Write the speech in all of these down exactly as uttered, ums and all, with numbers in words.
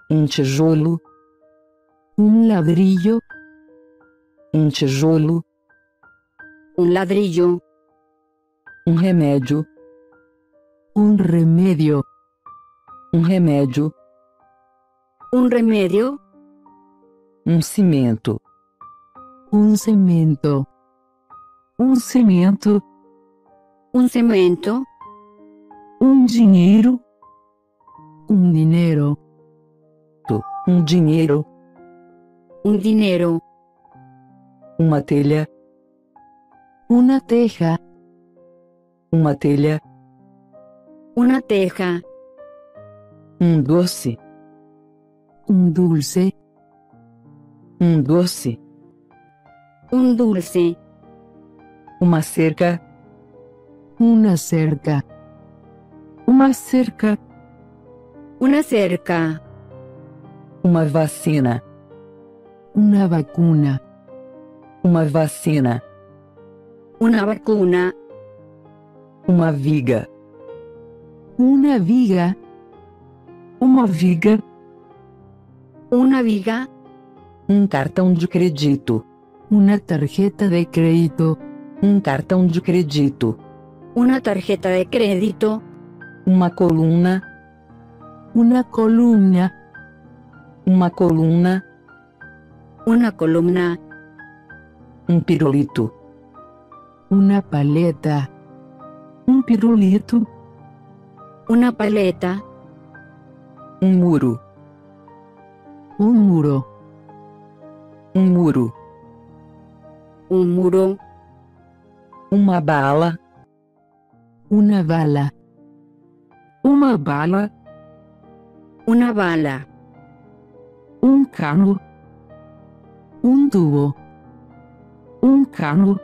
um tijolo, un ladrillo, um tijolo, un ladrillo, um remédio, un remedio, um remédio, un remedio, um cimento, un cemento, um cimento, un cemento, un dinheiro, un dinero, um dinheiro, un dinero, uma telha, una teja, uma telha, una teja, um doce, un dulce, um doce, un dulce, uma cerca, una cerca, uma cerca, una cerca, uma vacina, una vacuna, uma vacina, una vacuna, uma viga, una viga, uma viga, una viga, um cartão de crédito, una tarjeta de crédito, um cartão de crédito, una tarjeta de crédito, uma coluna, una columna, uma coluna, una columna, um pirulito, una paleta, um pirulito, una paleta, um muro, un muro, um muro, un muro, uma bala, una bala, uma bala, una bala, um cano, un tubo, um cano,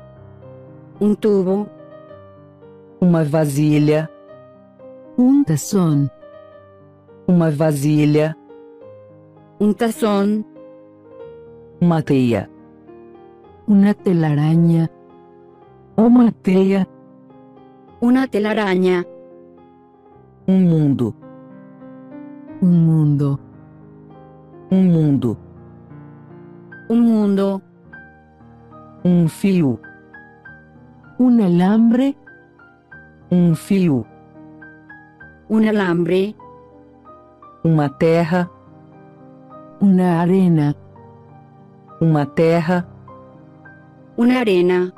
un tubo, uma vasilha, un tazón, uma vasilha, un tazón, uma teia, una telaraña, uma teia, una telaraña, um mundo, un mundo, um mundo, un mundo, um fio, un alambre, um fio, un alambre, uma terra, una arena, uma terra, una arena,